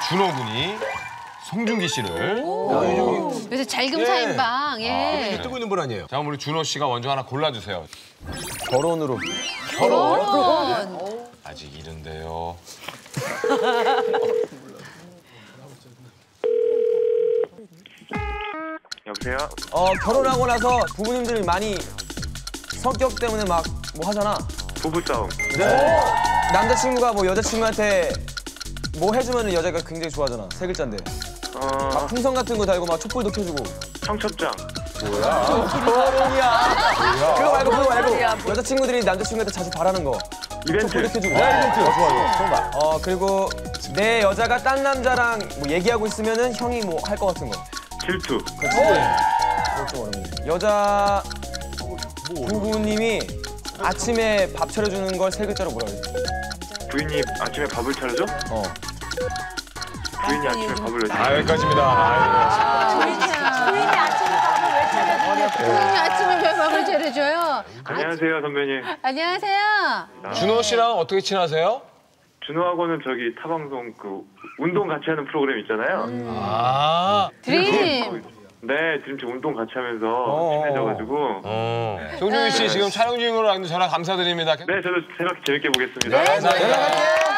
준호 군이 송중기 씨를. 요새 잘금사인방. 예. 뜨고 있는 분 아니에요? 자, 그럼 우리 준호 씨가 먼저 하나 골라주세요. 결혼으로. 결혼. 아직 이른데요. 여보세요? 결혼하고 나서 부모님들이 많이 성격 때문에 막 뭐 하잖아. 부부싸움. 네. 남자친구가 뭐 여자친구한테 뭐 해주면 여자가 굉장히 좋아하잖아. 세 글자인데. 막 풍선 같은 거 달고 막 촛불도 켜주고. 청첩장. 결혼이야. 그거 말고 여자친구들이 남자친구한테 자주 바라는 거. 이벤트. 촛불도 켜주고. 이벤트. 좋아. 그리고 내 여자가 딴 남자랑 뭐 얘기하고 있으면은 형이 뭐 할 것 같은 거. 질투. 좀 어렵네. 여자 부부님이 아침에 밥 차려주는 걸 세 글자로 뭐라 그래? 부인이 아침에 밥을 차려줘? 부인이 아침에 밥을 왜 차려줘? 여기까지입니다. 부인이 아침에 왜 밥을 차려줘요? 안녕하세요, 선배님. 안녕하세요. 준호 씨랑 어떻게 친하세요? 준호하고는 저기 타방송 그 운동 같이 하는 프로그램 있잖아요. 아. 드림. 네, 지금 운동 같이 하면서 친해져가지고. 송중기 씨 지금 촬영 중으로 왔는데 전화 감사드립니다. 네, 저도 생각 재밌게 보겠습니다. 감사합니다.